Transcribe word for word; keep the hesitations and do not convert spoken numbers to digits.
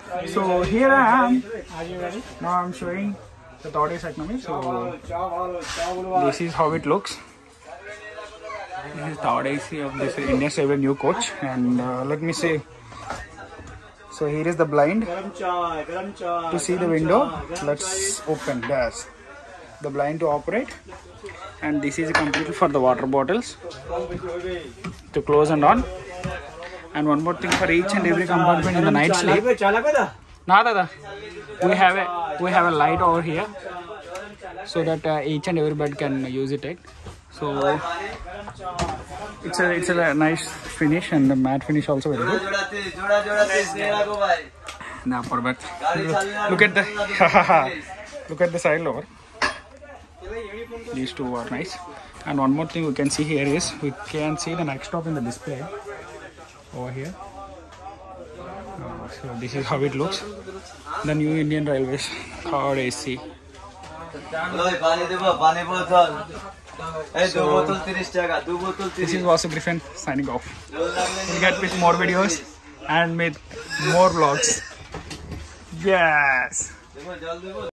So here I am. Are you ready? Now I'm showing the third A C economy. So this is how it looks. This is third A C of this Indian Railway new coach, and uh, let me see. So here is the blind. To see the window, let's open this. The blind to operate, and this is completely for the water bottles to close and on. And one more thing for each and every compartment in the night sleep. Nah, dada. We have a we have a light over here, so that uh, each and every bed can use it. So it's a it's a nice finish, and the matte finish also very good. Now for bed. Look at the look at the side lower. These two are nice. And one more thing we can see here is we can see the next stop in the display over here. Uh, so this is how it looks. The new Indian Railways third A C. So, this is Vasu Griffin signing off. We'll get with more videos and with more vlogs. Yes.